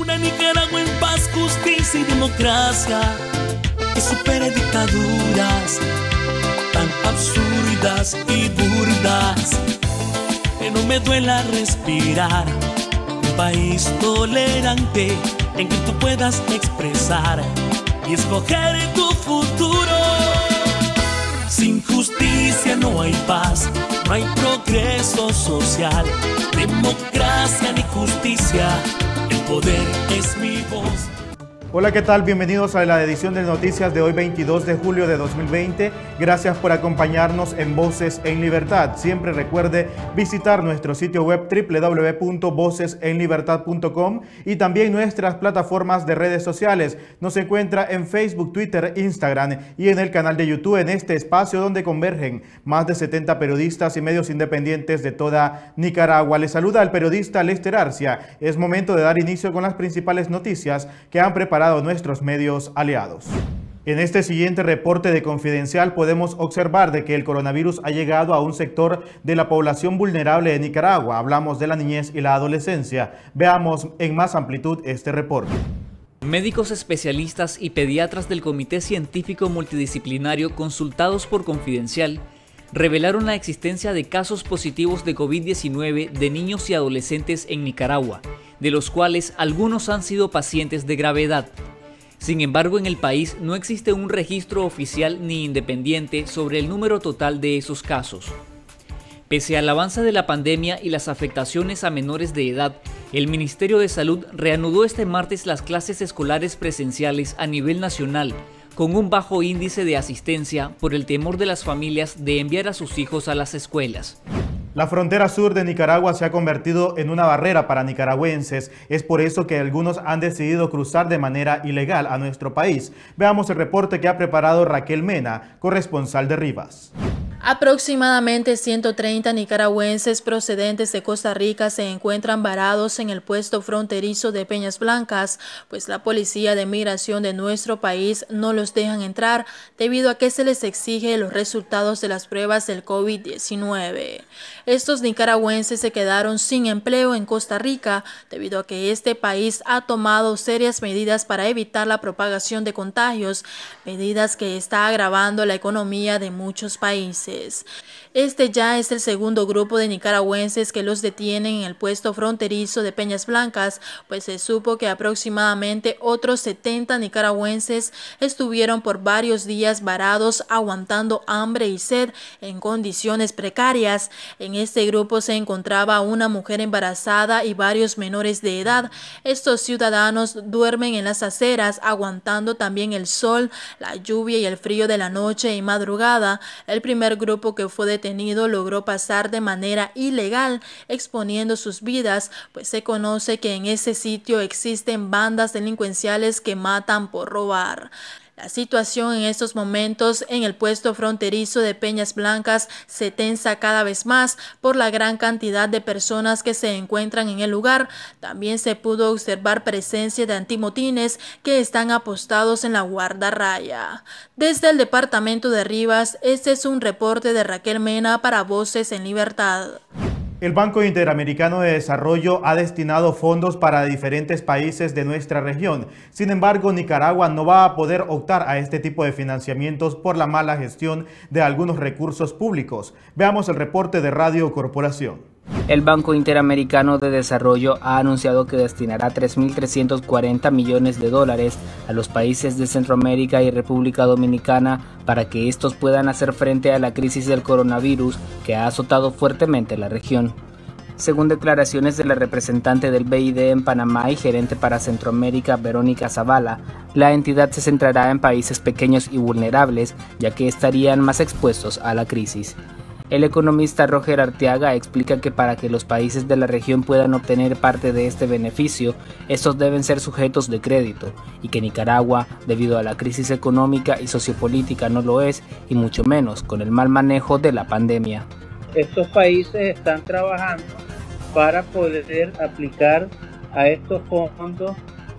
Una Nicaragua en paz, justicia y democracia, que supere dictaduras tan absurdas y burdas, que no me duela respirar. Un país tolerante en que tú puedas expresar y escoger tu futuro. Sin justicia no hay paz, no hay progreso social, democracia ni justicia, el poder es mi voz. Hola, ¿qué tal? Bienvenidos a la edición de noticias de hoy 22 de julio de 2020. Gracias por acompañarnos en Voces en Libertad. Siempre recuerde visitar nuestro sitio web www.vocesenlibertad.com y también nuestras plataformas de redes sociales. Nos encuentra en Facebook, Twitter, Instagram y en el canal de YouTube, en este espacio donde convergen más de 70 periodistas y medios independientes de toda Nicaragua. Les saluda el periodista Lester Arcia. Es momento de dar inicio con las principales noticias que han preparado nuestros medios aliados. En este siguiente reporte de Confidencial podemos observar de que el coronavirus ha llegado a un sector de la población vulnerable de Nicaragua. Hablamos de la niñez y la adolescencia. Veamos en más amplitud este reporte. Médicos especialistas y pediatras del Comité Científico Multidisciplinario consultados por Confidencial revelaron la existencia de casos positivos de COVID-19 de niños y adolescentes en Nicaragua, de los cuales algunos han sido pacientes de gravedad. Sin embargo, en el país no existe un registro oficial ni independiente sobre el número total de esos casos. Pese al avance de la pandemia y las afectaciones a menores de edad, el Ministerio de Salud reanudó este martes las clases escolares presenciales a nivel nacional, con un bajo índice de asistencia por el temor de las familias de enviar a sus hijos a las escuelas. La frontera sur de Nicaragua se ha convertido en una barrera para nicaragüenses. Es por eso que algunos han decidido cruzar de manera ilegal a nuestro país. Veamos el reporte que ha preparado Raquel Mena, corresponsal de Rivas. Aproximadamente 130 nicaragüenses procedentes de Costa Rica se encuentran varados en el puesto fronterizo de Peñas Blancas, pues la policía de migración de nuestro país no los dejan entrar debido a que se les exige los resultados de las pruebas del COVID-19. Estos nicaragüenses se quedaron sin empleo en Costa Rica debido a que este país ha tomado serias medidas para evitar la propagación de contagios, medidas que está agravando la economía de muchos países. Este ya es el segundo grupo de nicaragüenses que los detienen en el puesto fronterizo de Peñas Blancas, pues se supo que aproximadamente otros 70 nicaragüenses estuvieron por varios días varados aguantando hambre y sed en condiciones precarias. En este grupo se encontraba una mujer embarazada y varios menores de edad. Estos ciudadanos duermen en las aceras aguantando también el sol, la lluvia y el frío de la noche y madrugada. El primer grupo que fue detenido logró pasar de manera ilegal, exponiendo sus vidas, pues se conoce que en ese sitio existen bandas delincuenciales que matan por robar. La situación en estos momentos en el puesto fronterizo de Peñas Blancas se tensa cada vez más por la gran cantidad de personas que se encuentran en el lugar. También se pudo observar presencia de antimotines que están apostados en la guardarraya. Desde el departamento de Rivas, este es un reporte de Raquel Mena para Voces en Libertad. El Banco Interamericano de Desarrollo ha destinado fondos para diferentes países de nuestra región. Sin embargo, Nicaragua no va a poder optar a este tipo de financiamientos por la mala gestión de algunos recursos públicos. Veamos el reporte de Radio Corporación. El Banco Interamericano de Desarrollo ha anunciado que destinará 3.340 millones de dólares a los países de Centroamérica y República Dominicana para que estos puedan hacer frente a la crisis del coronavirus que ha azotado fuertemente la región. Según declaraciones de la representante del BID en Panamá y gerente para Centroamérica, Verónica Zavala, la entidad se centrará en países pequeños y vulnerables, ya que estarían más expuestos a la crisis. El economista Roger Arteaga explica que para que los países de la región puedan obtener parte de este beneficio, estos deben ser sujetos de crédito, y que Nicaragua, debido a la crisis económica y sociopolítica, no lo es, y mucho menos con el mal manejo de la pandemia. Estos países están trabajando para poder aplicar a estos fondos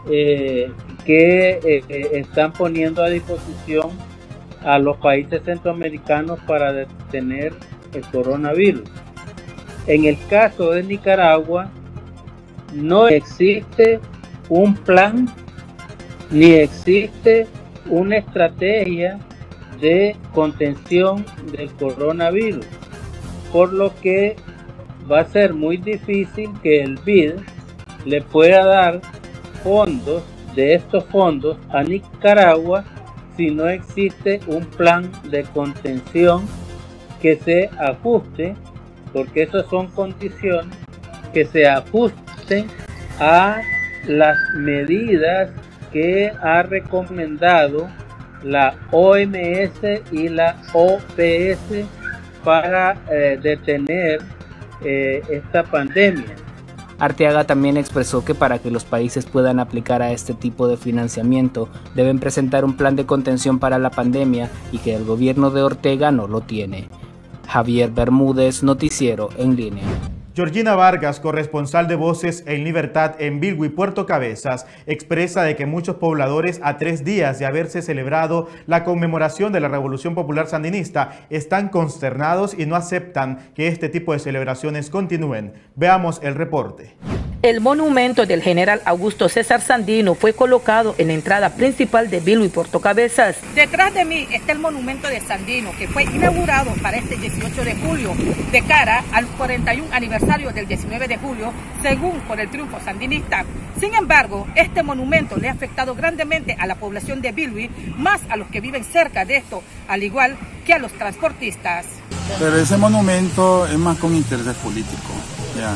que están poniendo a disposición a los países centroamericanos para detener el coronavirus. En el caso de Nicaragua, no existe un plan ni existe una estrategia de contención del coronavirus, por lo que va a ser muy difícil que el BID le pueda dar fondos de estos fondos a Nicaragua si no existe un plan de contención que se ajuste, porque esas son condiciones que se ajusten a las medidas que ha recomendado la OMS y la OPS para detener esta pandemia. Arteaga también expresó que para que los países puedan aplicar a este tipo de financiamiento deben presentar un plan de contención para la pandemia y que el gobierno de Ortega no lo tiene. Javier Bermúdez, Noticiero en Línea. Georgina Vargas, corresponsal de Voces en Libertad en Bilwi, Puerto Cabezas, expresa de que muchos pobladores a 3 días de haberse celebrado la conmemoración de la Revolución Popular Sandinista están consternados y no aceptan que este tipo de celebraciones continúen. Veamos el reporte. El monumento del general Augusto César Sandino fue colocado en la entrada principal de Bilwi, Puerto Cabezas. Detrás de mí está el monumento de Sandino, que fue inaugurado para este 18 de julio, de cara al 41 aniversario del 19 de julio, según por el triunfo sandinista. Sin embargo, este monumento le ha afectado grandemente a la población de Bilwi, más a los que viven cerca de esto, al igual que a los transportistas. Pero ese monumento es más con intereses políticos, ya.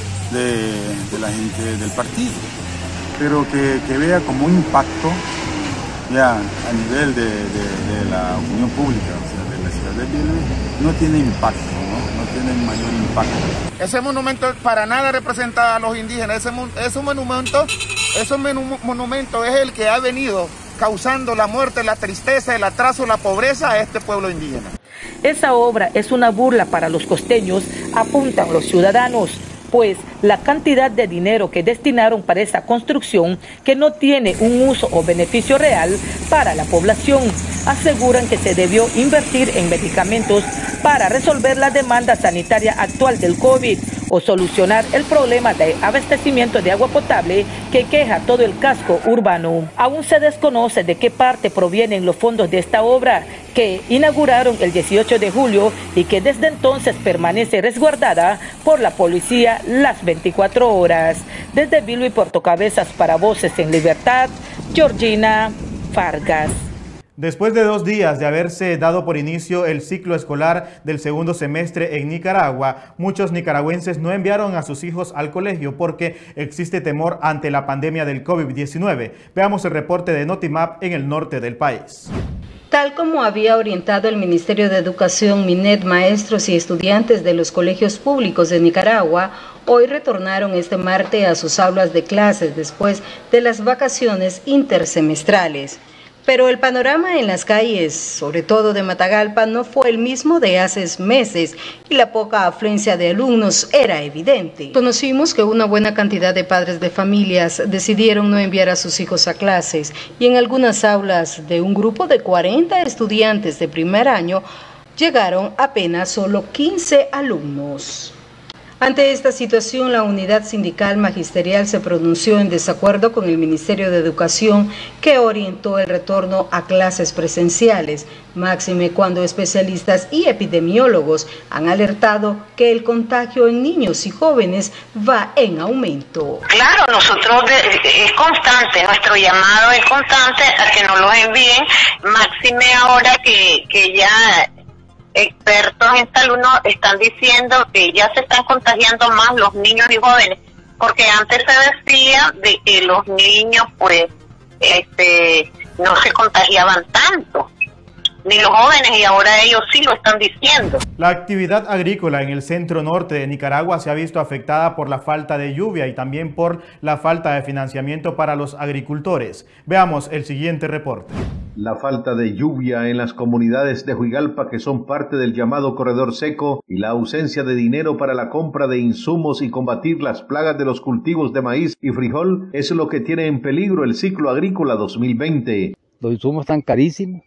De la gente del partido, pero que vea como un impacto ya a nivel de la opinión pública, o sea, de la ciudad de Bilwi, no tiene impacto, no tiene mayor impacto. Ese monumento para nada representa a los indígenas, ese monumento es el que ha venido causando la muerte, la tristeza, el atraso, la pobreza a este pueblo indígena. Esa obra es una burla para los costeños, apuntan los ciudadanos, pues la cantidad de dinero que destinaron para esa construcción, que no tiene un uso o beneficio real para la población, aseguran que se debió invertir en medicamentos para resolver la demanda sanitaria actual del COVID o solucionar el problema de abastecimiento de agua potable que queja todo el casco urbano. Aún se desconoce de qué parte provienen los fondos de esta obra, que inauguraron el 18 de julio y que desde entonces permanece resguardada por la policía las 24 horas. Desde Bilwi, Puerto Cabezas, para Voces en Libertad, Georgina Vargas. Después de 2 días de haberse dado por inicio el ciclo escolar del segundo semestre en Nicaragua, muchos nicaragüenses no enviaron a sus hijos al colegio porque existe temor ante la pandemia del COVID-19. Veamos el reporte de Notimap en el norte del país. Tal como había orientado el Ministerio de Educación, MINED, maestros y estudiantes de los colegios públicos de Nicaragua, hoy retornaron este martes a sus aulas de clases después de las vacaciones intersemestrales. Pero el panorama en las calles, sobre todo de Matagalpa, no fue el mismo de hace meses y la poca afluencia de alumnos era evidente. Conocimos que una buena cantidad de padres de familias decidieron no enviar a sus hijos a clases y en algunas aulas de un grupo de 40 estudiantes de primer año llegaron apenas solo 15 alumnos. Ante esta situación, la unidad sindical magisterial se pronunció en desacuerdo con el Ministerio de Educación, que orientó el retorno a clases presenciales, máxime cuando especialistas y epidemiólogos han alertado que el contagio en niños y jóvenes va en aumento. Claro, nosotros es constante, nuestro llamado es constante a que nos los envíen, máxime ahora que ya expertos en salud nos están diciendo que ya se están contagiando más los niños y jóvenes, porque antes se decía de que los niños pues no se contagiaban tanto, ni los jóvenes, y ahora ellos sí lo están diciendo. La actividad agrícola en el centro norte de Nicaragua se ha visto afectada por la falta de lluvia y también por la falta de financiamiento para los agricultores. Veamos el siguiente reporte. La falta de lluvia en las comunidades de Huigalpa, que son parte del llamado corredor seco, y la ausencia de dinero para la compra de insumos y combatir las plagas de los cultivos de maíz y frijol es lo que tiene en peligro el ciclo agrícola 2020. Los insumos están carísimos,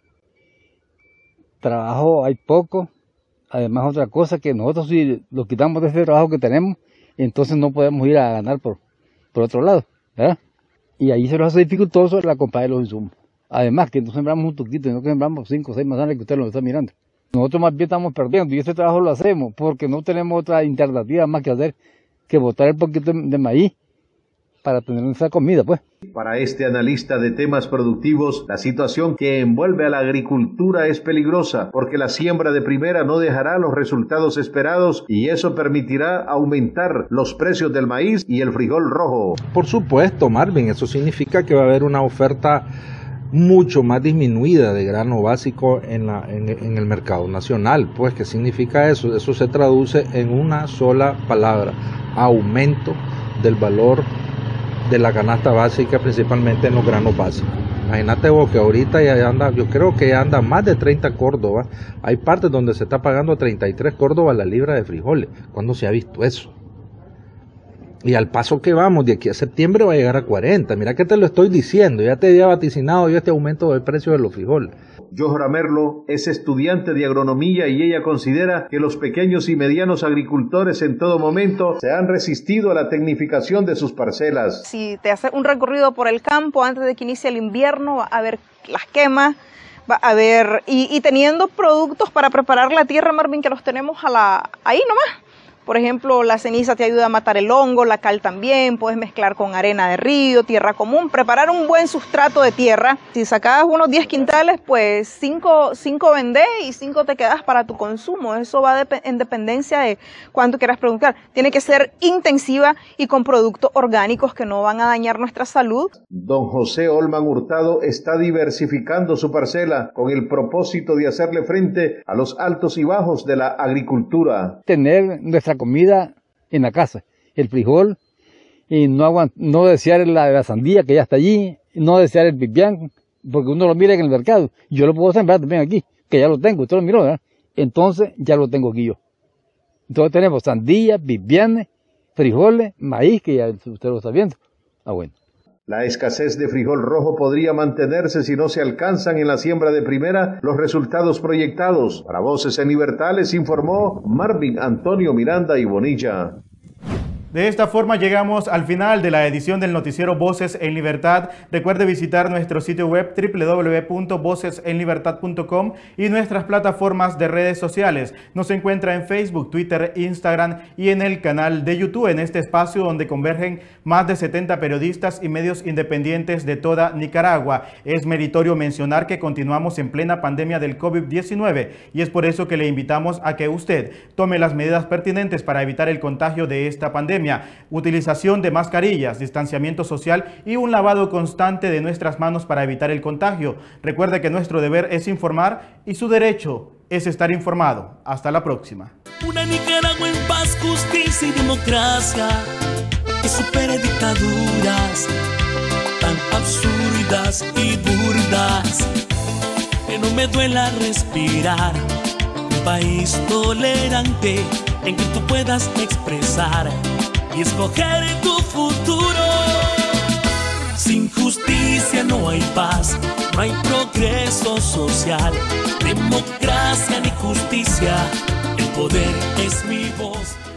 trabajo hay poco, además otra cosa que nosotros si lo quitamos de este trabajo que tenemos, entonces no podemos ir a ganar por otro lado, ¿verdad? Y ahí se nos hace dificultoso la compra de los insumos. Además que no sembramos un tuquito, sino que sembramos 5 o 6 manzanas que usted lo está mirando. Nosotros más bien estamos perdiendo y este trabajo lo hacemos porque no tenemos otra alternativa más que hacer que botar el poquito de maíz para tener esa comida, pues. Para este analista de temas productivos, la situación que envuelve a la agricultura es peligrosa porque la siembra de primera no dejará los resultados esperados y eso permitirá aumentar los precios del maíz y el frijol rojo. Por supuesto, Marvin, eso significa que va a haber una oferta mucho más disminuida de grano básico en el mercado nacional. Pues, ¿qué significa eso? Eso se traduce en una sola palabra: aumento del valor de la canasta básica, principalmente en los granos básicos. Imagínate vos que ahorita ya anda, yo creo que ya anda más de 30 córdobas. Hay partes donde se está pagando 33 córdobas la libra de frijoles. ¿Cuándo se ha visto eso? Y al paso que vamos, de aquí a septiembre va a llegar a 40. Mira que te lo estoy diciendo, ya te había vaticinado yo este aumento del precio de los frijoles. Yohra Merlo es estudiante de agronomía y ella considera que los pequeños y medianos agricultores en todo momento se han resistido a la tecnificación de sus parcelas. Si te haces un recorrido por el campo antes de que inicie el invierno, va a ver las quemas, va a ver, y teniendo productos para preparar la tierra, Marvin, que los tenemos ahí nomás. Por ejemplo, la ceniza te ayuda a matar el hongo, la cal también, puedes mezclar con arena de río, tierra común, preparar un buen sustrato de tierra. Si sacabas unos 10 quintales, pues 5 vendés y 5 te quedas para tu consumo. Eso va en dependencia de cuánto quieras producir. Tiene que ser intensiva y con productos orgánicos que no van a dañar nuestra salud. Don José Olman Hurtado está diversificando su parcela con el propósito de hacerle frente a los altos y bajos de la agricultura. Tener nuestra comida en la casa, el frijol, y no desear la sandía que ya está allí, no desear el pipián, porque uno lo mira en el mercado, yo lo puedo sembrar también aquí, que ya lo tengo, usted lo miró, ¿verdad? Entonces ya lo tengo aquí yo. Entonces tenemos sandía, pipianes, frijoles, maíz, que ya usted lo está viendo. Bueno. La escasez de frijol rojo podría mantenerse si no se alcanzan en la siembra de primera los resultados proyectados. Para Voces en Libertad les informó Marvin Antonio Miranda y Bonilla. De esta forma llegamos al final de la edición del noticiero Voces en Libertad. Recuerde visitar nuestro sitio web www.vocesenlibertad.com y nuestras plataformas de redes sociales. Nos encuentra en Facebook, Twitter, Instagram y en el canal de YouTube, en este espacio donde convergen más de 70 periodistas y medios independientes de toda Nicaragua. Es meritorio mencionar que continuamos en plena pandemia del COVID-19 y es por eso que le invitamos a que usted tome las medidas pertinentes para evitar el contagio de esta pandemia. Utilización de mascarillas, distanciamiento social y un lavado constante de nuestras manos para evitar el contagio. Recuerde que nuestro deber es informar y su derecho es estar informado. Hasta la próxima. Una Nicaragua en paz, justicia y democracia que supere dictaduras tan absurdas y burdas, que no me duela respirar. Un país tolerante en que tú puedas expresar y escoger tu futuro. Sin justicia no hay paz, no hay progreso social, democracia ni justicia, el poder es mi voz.